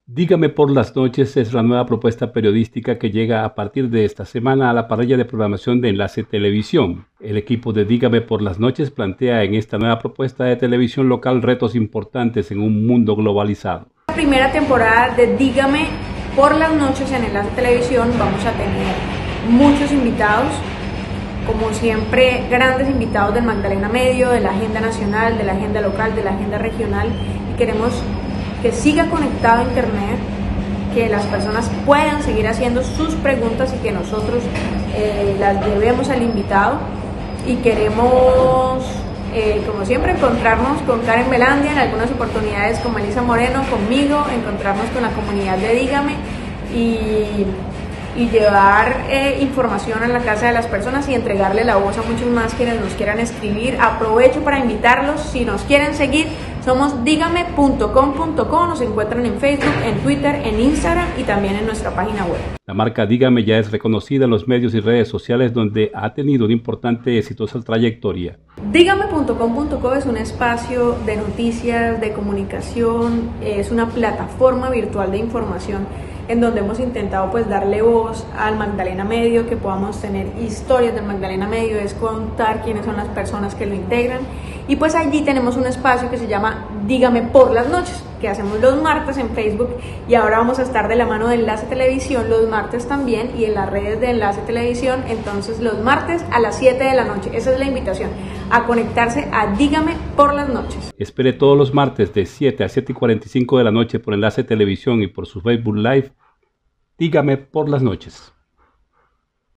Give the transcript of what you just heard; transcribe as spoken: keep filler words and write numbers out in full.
Dígame por las noches es la nueva propuesta periodística que llega a partir de esta semana a la parrilla de programación de Enlace Televisión. El equipo de Dígame por las noches plantea en esta nueva propuesta de televisión local retos importantes en un mundo globalizado. La primera temporada de Dígame por las noches en Enlace Televisión vamos a tener muchos invitados, como siempre grandes invitados del Magdalena Medio, de la agenda nacional, de la agenda local, de la agenda regional, y queremos que siga conectado a internet, que las personas puedan seguir haciendo sus preguntas y que nosotros eh, las llevemos al invitado. Y queremos, eh, como siempre, encontrarnos con Karen Belandia en algunas oportunidades, con Melissa Moreno, conmigo, encontrarnos con la comunidad de Dígame y, y llevar eh, información a la casa de las personas y entregarle la voz a muchos más quienes nos quieran escribir. Aprovecho para invitarlos, si nos quieren seguir, somos dígame punto com punto co, nos encuentran en Facebook, en Twitter, en Instagram y también en nuestra página web. La marca Dígame ya es reconocida en los medios y redes sociales donde ha tenido una importante y exitosa trayectoria. dígame punto com punto co es un espacio de noticias, de comunicación, es una plataforma virtual de información en donde hemos intentado pues darle voz al Magdalena Medio, que podamos tener historias del Magdalena Medio, es contar quiénes son las personas que lo integran. Y pues allí tenemos un espacio que se llama Dígame por las noches, que hacemos los martes en Facebook, y ahora vamos a estar de la mano de Enlace Televisión los martes también y en las redes de Enlace Televisión, entonces los martes a las siete de la noche. Esa es la invitación, a conectarse a Dígame por las noches. Espere todos los martes de siete a siete y cuarenta y cinco de la noche por Enlace Televisión y por su Facebook Live. Dígame por las noches.